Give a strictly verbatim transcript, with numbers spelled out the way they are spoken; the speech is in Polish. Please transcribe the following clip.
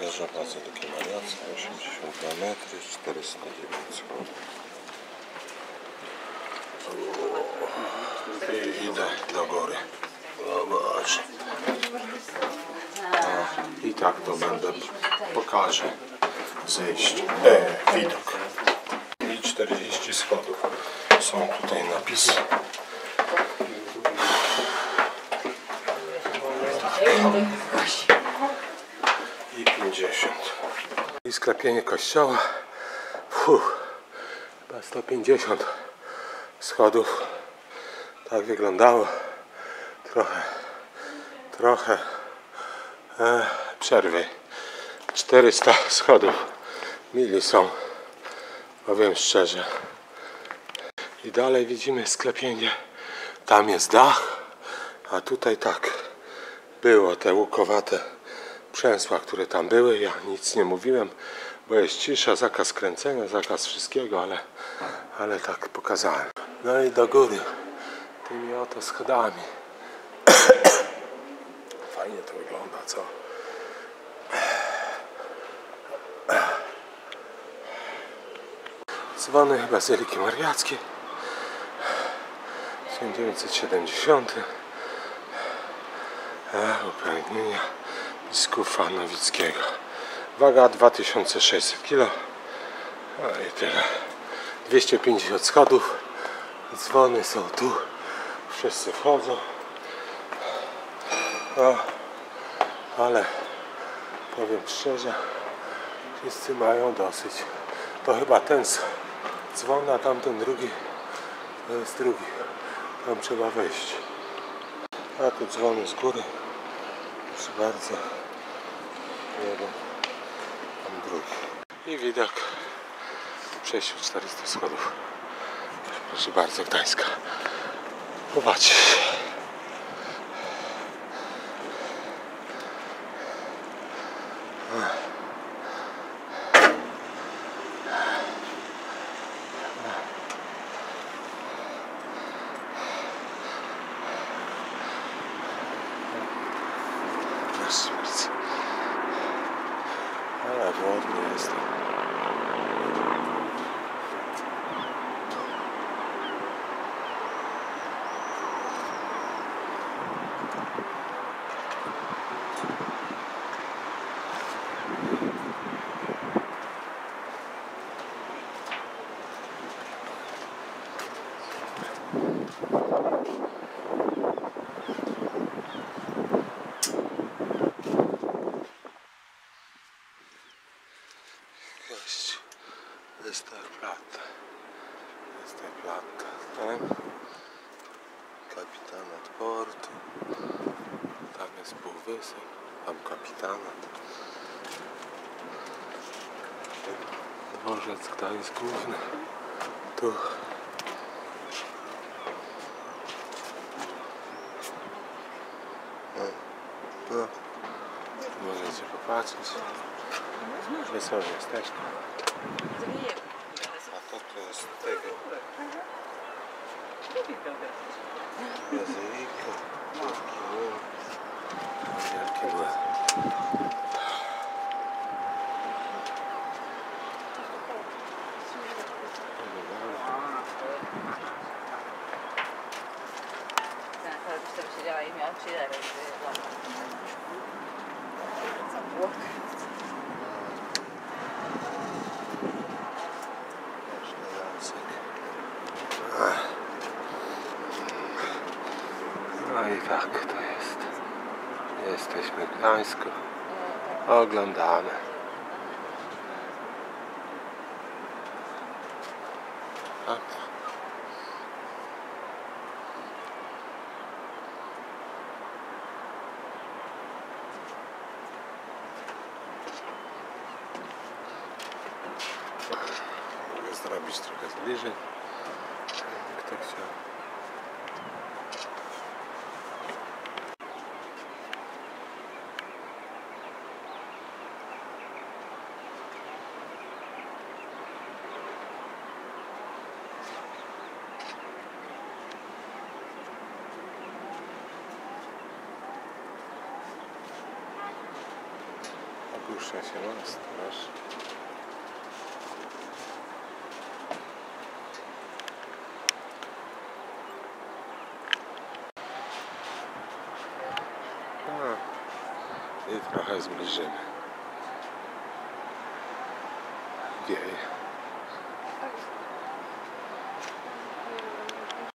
Wieża Bazyliki Mariackiej, osiemdziesiąt dwa metry, czterysta dziewięć schodów. I idę do góry. O Boże. No, i tak to będę pokażę zejście. E, widok. I czterdzieści schodów. Są tutaj napisy. I pięćdziesiąt. I sklepienie kościoła. Fuh, chyba sto pięćdziesiąt schodów. Tak wyglądało. Trochę, trochę e, przerwy. czterysta schodów mili są, powiem szczerze. I dalej widzimy sklepienie. Tam jest dach, a tutaj tak było te łukowate przęsła, które tam były. Ja nic nie mówiłem, bo jest cisza, zakaz kręcenia, zakaz wszystkiego, ale, ale tak pokazałem. No i do góry tymi oto schodami. Fajnie to wygląda, co? Dzwony Bazyliki Mariackiej, tysiąc dziewięćset siedemdziesiąty. E, uprawnienia biskupa Nowickiego. Waga dwa tysiące sześćset kilo. No i tyle. dwieście pięćdziesiąt schodów. Dzwony są tu. Wszyscy wchodzą. No, ale powiem szczerze, wszyscy mają dosyć. To chyba ten dzwon, a tamten drugi to jest drugi. Tam trzeba wejść. A tu dzwony z góry. Proszę bardzo. Jeden, tam drugi. I widok w przejściu czterysta schodów. Proszę bardzo, Gdańska. Popatrzcie. Ale głodny jestem. Westerplatte. Westerplatte. Tam kapitanat portu. Tam jest półwysep. Tam kapitanat. Dworzec Gdańsk Główny. Tu. No. Możecie popatrzeć. Wesoło miasteczko. A to tu jest tego. Bazylika. Wielki młyn. No i tak to jest. Jesteśmy w Gdańsku. Oglądamy. Tak. Mogę zrobić trochę zbliżej. Kto chciał. Rusza się most, masz. A, i trochę zbliżymy. Wieje.